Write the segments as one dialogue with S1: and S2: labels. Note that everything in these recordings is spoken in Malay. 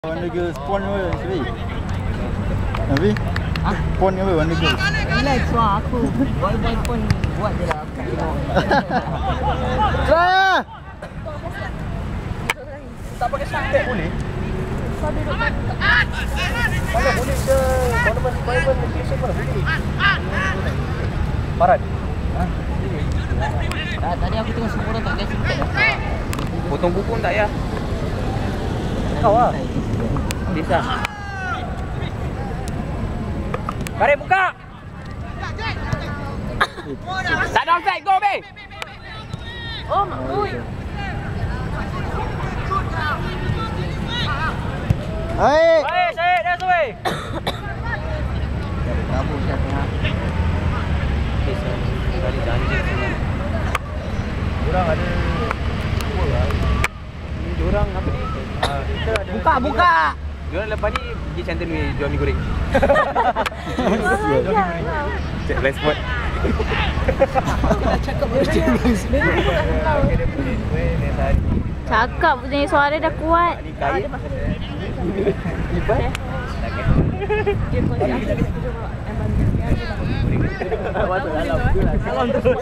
S1: Warna girl spawn apa Syafi? Syafi? Spawn apa warna girl?
S2: Relax lah aku. Boy pun buat je lah aku tengok.
S1: Try!
S3: Tak pakai santet boleh?
S2: Kau duduk kan?
S3: Kalau boleh ke tournament requirement application mana boleh? Parat?
S2: Tadi aku tengok semua orang tak kasi tak dapat.
S3: Potong buku pun tak ya? Kau lah. Bisa. Karim buka. Tak ada offside, go be.
S2: Oh mak oi.
S1: Hai!
S3: Baik, Syed, dah suai.
S2: Kamu siapa?
S3: Kali janji. Orang ada orang apa ni? Kita ada
S2: Buka.
S3: Diorang lepas ni pergi center ni jual mi goreng. Cek blind spot.
S2: Cakap Cakap punya suara dah kuat.
S3: Ni kaya.
S2: Dia
S3: Salam tu.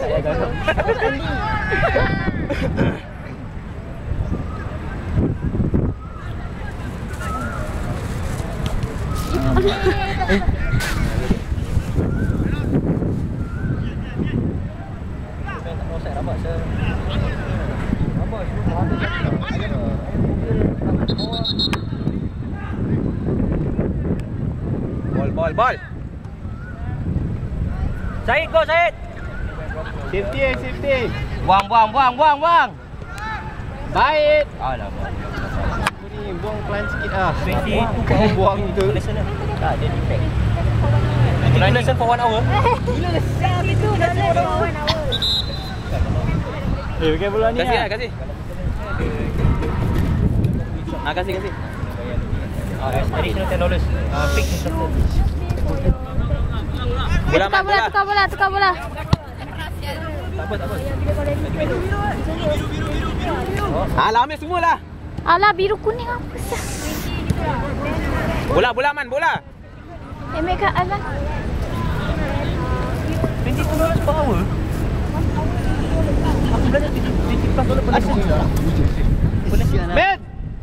S3: Ball. Syed, go Syed.
S1: Safety.
S3: Buang. Baik. Alamak.
S1: Ni buang pelan sikit ah.
S3: 20
S1: Kau buang tu.
S3: Tak, dia defect. Lesson for 1 hour.
S2: Gila siap itu dah lewat 1 hour.
S1: Pakai bola ni
S3: Kasih
S1: ah.
S3: lah, kasih. Kasih. Additional $10. Fix instructor.
S2: Tukar bola.
S3: Tak apa. Alah, ambil semualah.
S2: Alah biru kuning apa sah?
S3: Bola man, bola.
S2: Ambil kat Alan.
S3: $22 per hour. Aku belajar $20+ per lesson. Ben!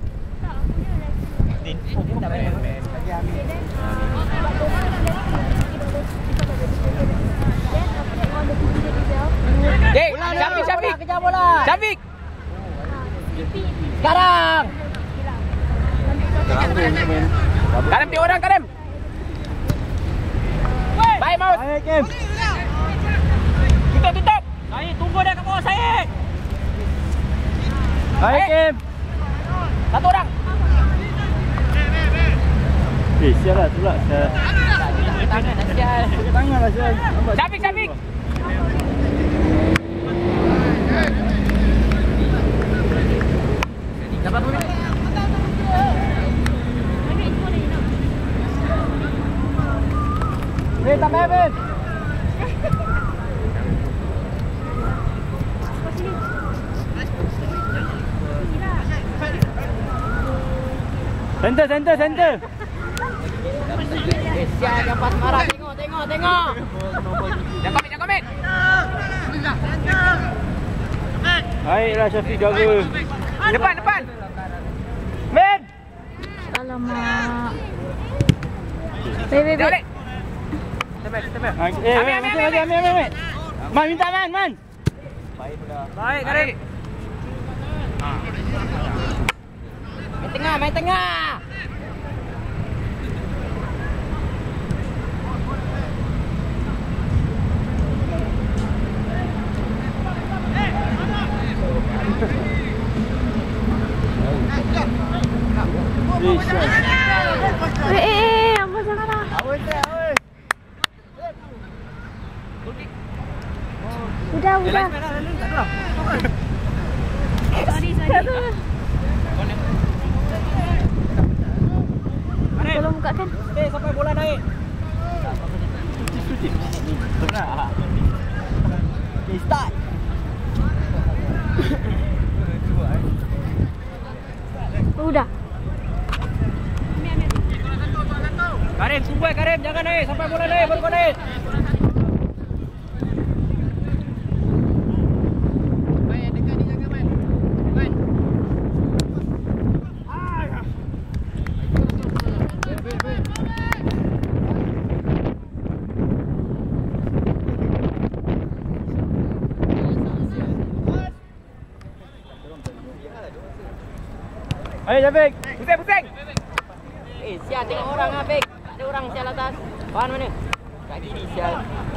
S3: Dek, Syafiq.
S2: Kejar bola.
S3: Syafiq.
S2: Sekarang.
S3: Karim tiap orang, Karim. Baik, Maus.
S1: Hai Kim.
S3: Tutup. Syed, tunggu dah kat bawah, Syed.
S1: Hai Kim.
S3: Satu orang.
S1: Sial lah tu lah. Tangan lah sial.
S3: Syafiq. Dapat boleh.
S1: Tambah Ben. Center.
S2: Siap yang pas marah tengok.
S3: Jangan komit.
S1: Baiklah Syafiq jaga.
S3: Depan. Men.
S2: Alamak. Baik.
S3: Balik.
S1: Ambil. Man minta man.
S3: Baik, Karim.
S2: Main tengah. Apa janganlah. Udah. Sorry. Tolong bukakan.
S3: Sampai bola naik.
S1: Tengah.
S2: Start. Udah.
S3: Tunggu Karim, jangan sampai bola baru connect.
S2: Main dekat ni jangan main. Main.
S3: Ayo Jafik, pusing.
S2: Sial tengok orang ah, Fik. Tak ada orang sial atas. Bahan mana? Kat kiri sial.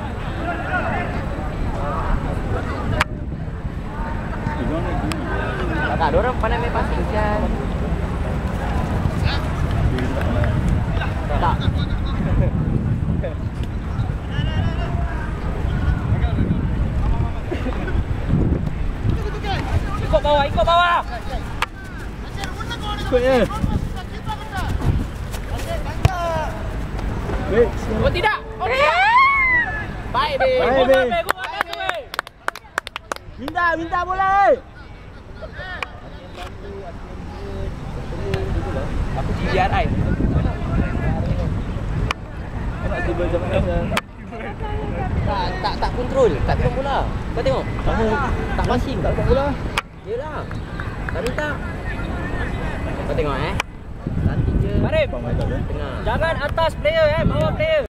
S2: Tak ada orang pandai main passing sial. Tak.
S3: Ikut bawah.
S1: Ikutnya.
S3: Oh tidak.
S2: Baik, Bek.
S1: Baik, Bek.
S3: Go atas, Bek.
S1: Minta bola.
S3: Aku CGRI.
S1: Nak tiba zaman
S2: Tak kontrol. Tak tengok bola. Kau tengok. Tak passing.
S1: tak dapat bola.
S2: Yelah. Tak minta. Kau tengok Cantik je.
S3: Karim,
S2: Tengah.
S3: jangan atas player bawah player.